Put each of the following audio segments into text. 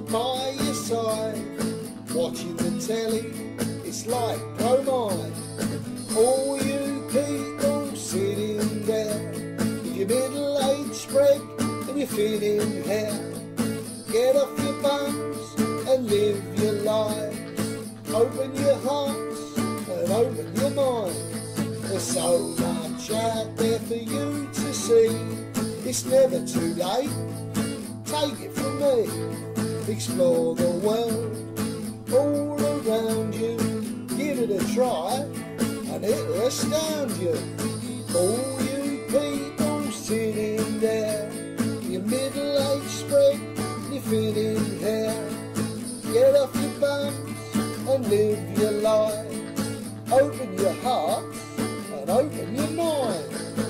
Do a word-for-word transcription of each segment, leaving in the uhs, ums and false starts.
by your side, watching the telly, it's like bromide. All you people sitting there, with your middle-aged spread and your thinning hair, get off your bums and live your lives. Open your hearts and open your minds. There's so much out there for you to see. It's never too late, take it from me. Explore the world all around you. Give it a try and it'll astound you. All you people sitting there, your middle-aged spread, your thinning hair, get off your bums and live your life. Open your hearts and open your mind.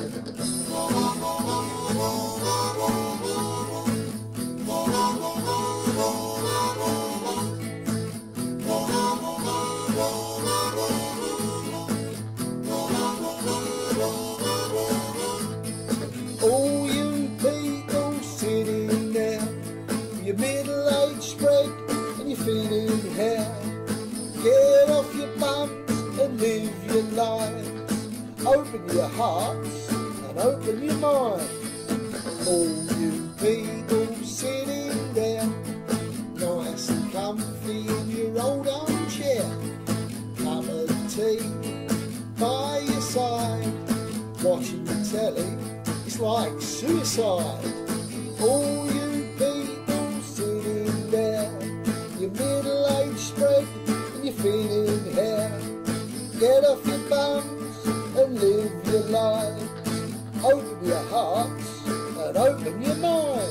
All you people sitting there, your middle-aged spread and your thinning hair, get off your bums and live your lives. Open your hearts and open your mind. All you people sitting there, nice and comfy in your old armchair, cup of tea by your side, watching the telly, it's like suicide. All you people sitting there, your middle-aged spread and your thinning hair, get off your bums and live your life. Open your hearts and open your mind.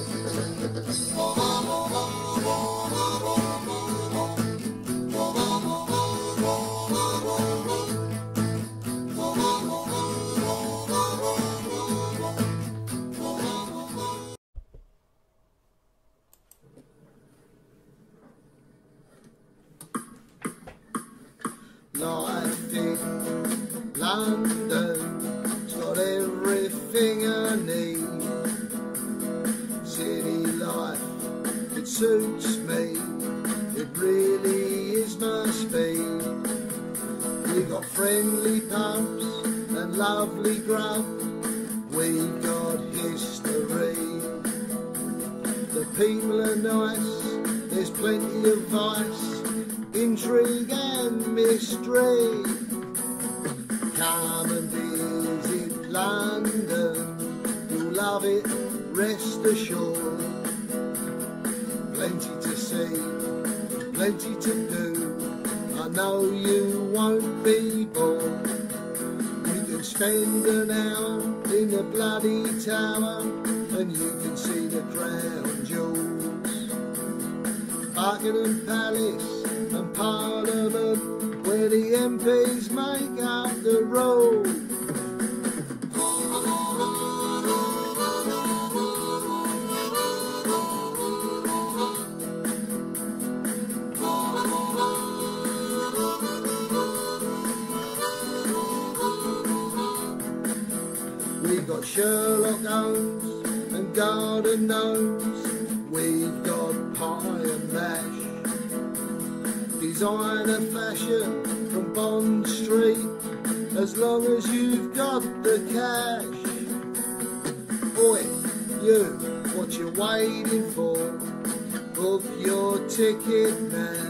Life in London's got everything I need. City life, it suits me, it really is my speed. We've got friendly pubs and lovely grub, we've got history. The people are nice, there's plenty of vice, intrigue and mystery. Come and visit London, you'll love it, rest assured. Plenty to see, plenty to do, I know you won't be bored. You can spend an hour in the bloody tower and you can see the crown jewels. Buckingham Palace and Parliament, where the M Ps make up the rules. We've got Sherlock Holmes and garden gnomes, we've got pie and mash, designer fashion from Bond Street, as long as you've got the cash. Oi, you, what you waiting for? Book your ticket now,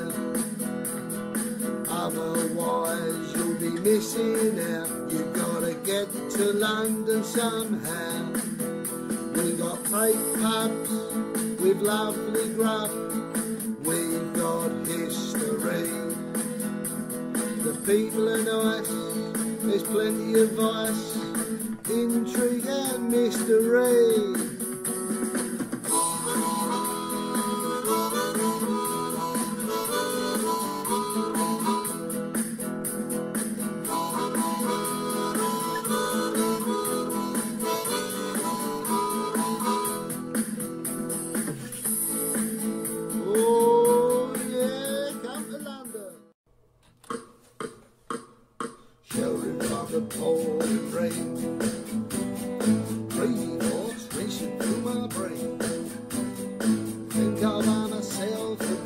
otherwise you'll be missing out. You've gotta get to London somehow. We've got fake pubs with lovely grub, we've got history. The people are nice, there's plenty of vice, intrigue and mystery. The pouring rain, crazy thoughts racing through my brain. Think all by myself.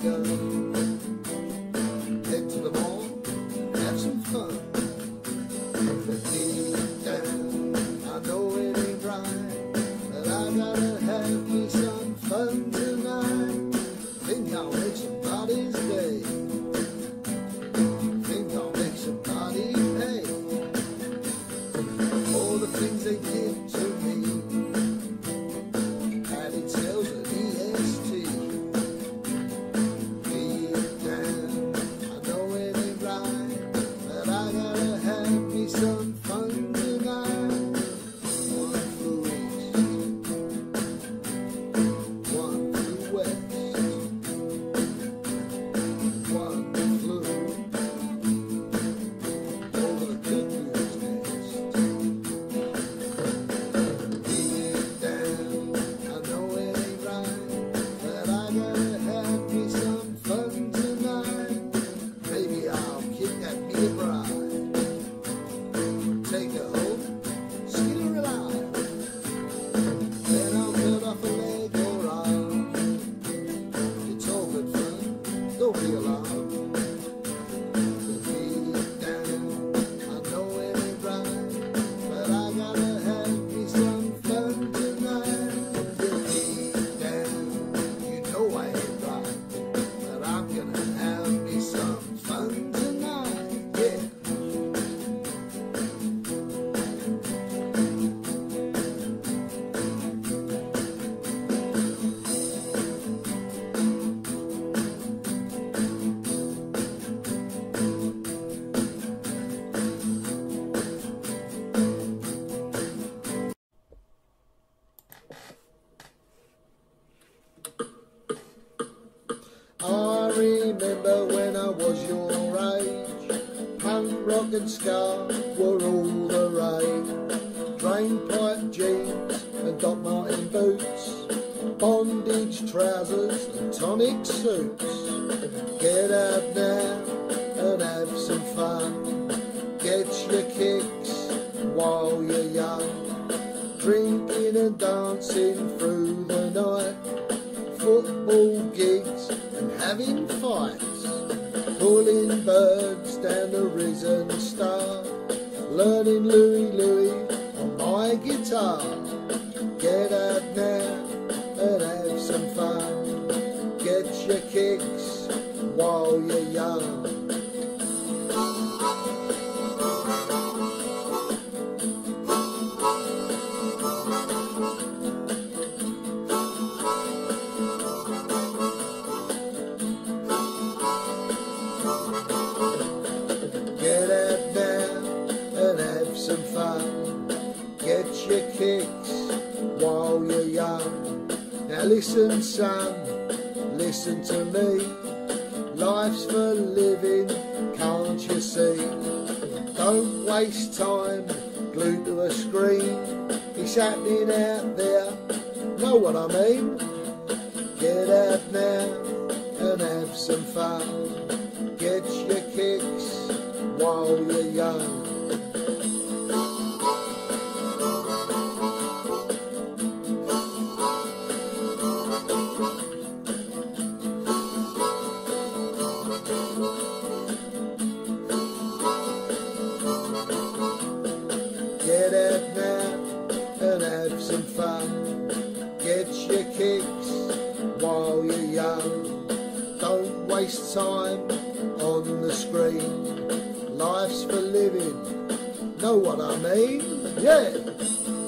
your age. Punk, rock and ska were all the rage. Drain pipe jeans and Doc Martin boots, bondage trousers and tonic suits. Get out now and have some fun. Get your kicks while you're young. Drinking and dancing through the night. Football gigs and having fights. Pulling birds down the risen star. Learning Louie Louie on my guitar. Get out now and have some fun. Get your kicks while you're young. Get out now and have some fun. Get your kicks while you're young. Now listen son, listen to me. Life's for living, can't you see? Don't waste time glued to a screen. It's happening out there, know what I mean? Get out now and have some fun. Get your kicks while you're young. Get out now and have some fun. Get your kicks while you're young. Don't waste time on the screen. Life's for living, know what I mean? Yeah!